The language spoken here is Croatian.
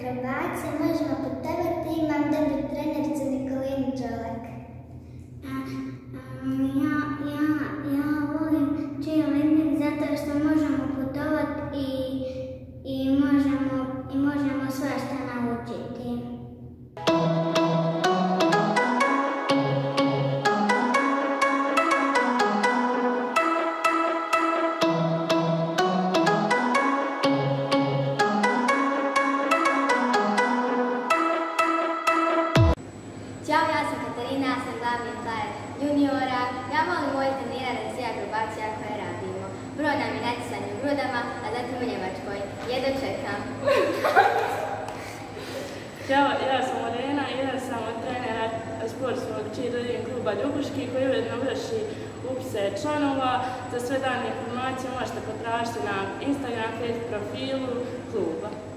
акробація, можемо поставити, і нам добрий тренер – це Николин Джолик. Я говорю чайовник за те, що можемо готувати і можемо свести навчити. Ćao, ja sam Katarina, ja sam glavni player juniora. Ja volim moje trenirati sve akrobacije koje radimo. Prvo nam je natjecanje u grudama, a zatim u Njemačkoj. Jedno čekam. Ćao, ja sam Morena i ja sam od trenera sportskog cheerleading kluba Ljubuški koji ujedno vrši upise članova. Za sve dane informacije možete potražiti na Instagram, Facebook profilu kluba.